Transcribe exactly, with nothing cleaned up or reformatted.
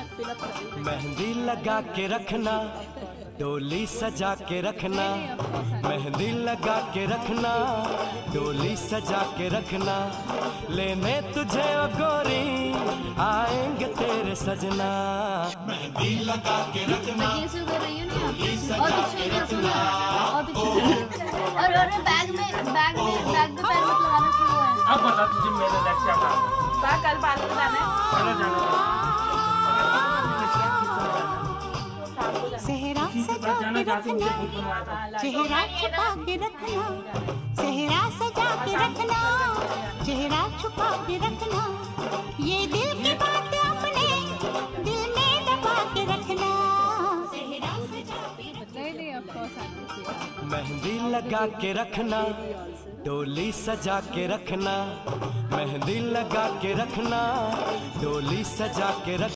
मेहंदी लगा के रखना, डोली सजा के रखना, मेहंदी लगा के रखना, डोली सजा के रखना, लेने तुझे ओ गोरी आएंगे तेरे सजना। मेहंदी लगा के रखना, डोली सजा के रखना। और और बैग में बैग में बैग में पैर मत लगाना शुरू है। अब बता तुझे मेरे बैग क्या काम है? कल पार्लर जाना है। पार्लर जाना है। सेहरा सजा के रखना, चेहरा छुपा के रखना, सेहरा सजा के रखना, चेहरा छुपा के रखना, ये दिल की बात अपने दिल में दबा के रखना। सेहरा सजा के रखना, मेहंदी लगा के रखना, डोली सजा के रखना, मेहंदी लगा के रखना, डोली सजा के रखना।